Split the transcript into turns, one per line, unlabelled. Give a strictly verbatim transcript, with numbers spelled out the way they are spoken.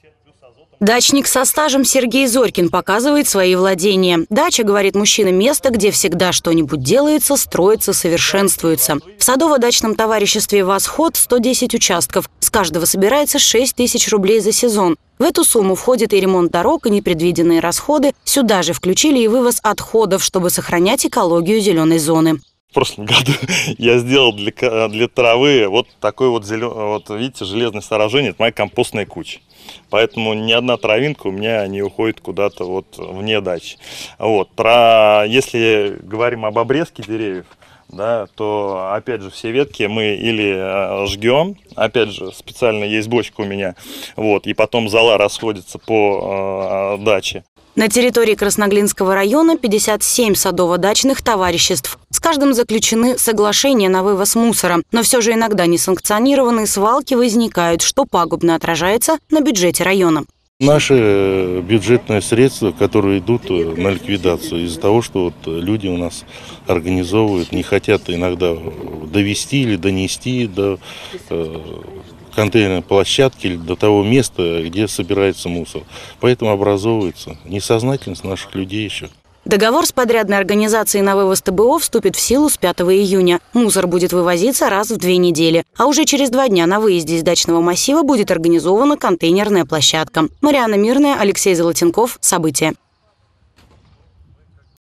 Дачник со стажем Сергей Зорькин показывает свои владения. Дача, говорит мужчина, место, где всегда что-нибудь делается, строится, совершенствуется. В садово-дачном товариществе «Восход» сто десять участков. С каждого собирается шесть тысяч рублей за сезон. В эту сумму входит и ремонт дорог, и непредвиденные расходы. Сюда же включили и вывоз отходов, чтобы сохранять экологию зеленой зоны.
В прошлом году я сделал для, для травы вот такой вот, зелен... вот, видите, железное сооружение. Это моя компостная куча. Поэтому ни одна травинка у меня не уходит куда-то вот вне дачи. Вот. Про... Если говорим об обрезке деревьев, да, то опять же все ветки мы или жгем, опять же специально есть бочка у меня, вот, и потом зола расходится по э, даче.
На территории Красноглинского района пятьдесят семь садово-дачных товариществ. С каждым заключены соглашения на вывоз мусора. Но все же иногда несанкционированные свалки возникают, что пагубно отражается на бюджете района.
Наши бюджетные средства, которые идут на ликвидацию из-за того, что вот люди у нас организовывают, не хотят иногда довести или донести до контейнерной площадки или до того места, где собирается мусор. Поэтому образовывается несознательность наших людей еще.
Договор с подрядной организацией на вывоз ТБО вступит в силу с пятого июня. Мусор будет вывозиться раз в две недели. А уже через два дня на выезде из дачного массива будет организована контейнерная площадка. Марианна Мирная, Алексей Золотенков. События.